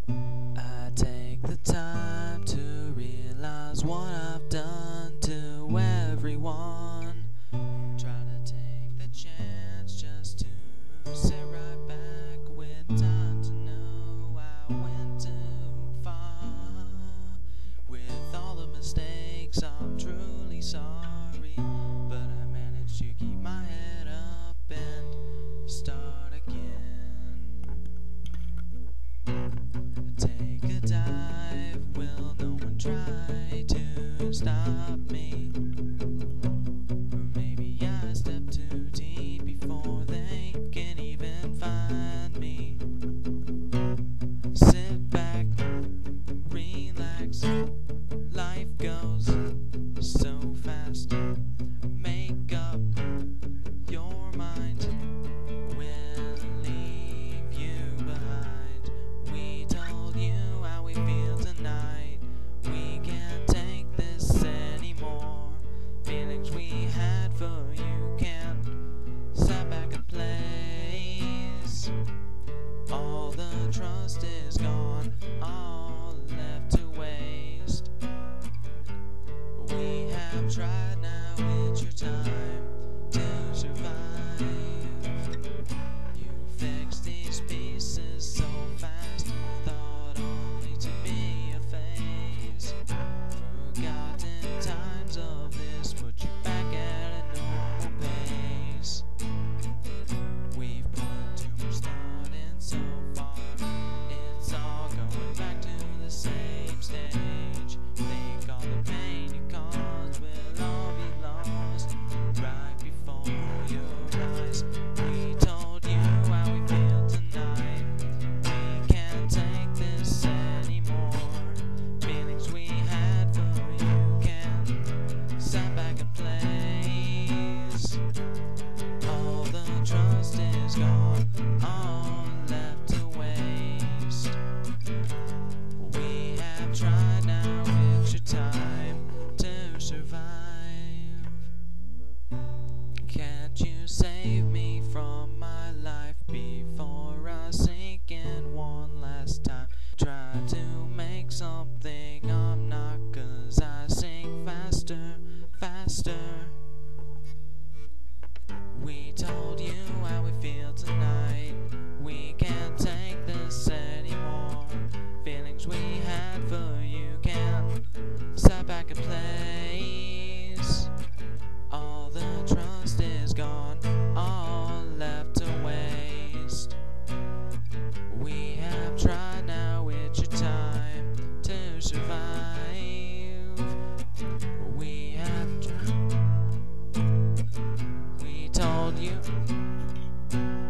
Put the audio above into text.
I take the time to realize what I've done to everyone. Try to take the chance just to sit right back with time to know I went too far. With all the mistakes, I'm truly sorry, but I managed to keep my head up and start again. Take a dive, will no one try to stop me? Or maybe I stepped too deep before they can even find me. Sit back, relax, life goes so fast. Make up your mind, we'll leave you behind. We told you how we feel tonight. We can't take this anymore. Feelings we had for you can't sit back and place. All the trust is gone, all left to waste. We have tried, now it's your time to survive. You fix these pieces so fast, thought only to be a phase. Forgotten times of this put you back at a normal pace. We've put too much thought in so far, it's all going back to the same stage. Think all the pain you caused will all be lost right before your eyes. We told you how we feel tonight. We can't take this anymore. Feelings we had for you can't sit back and place. All the trust is gone, all left to waste. We have tried, now it's your time to survive. Can't you save me from my life before I sink in one last time? Try to make something I'm not, 'cause I sink faster, faster. We told you how we feel tonight. We can't take this anymore. Feelings we had for you can't sit back and place. All the trust is gone, all left to waste. We have tried, now it's your time to survive. We have tried. We told you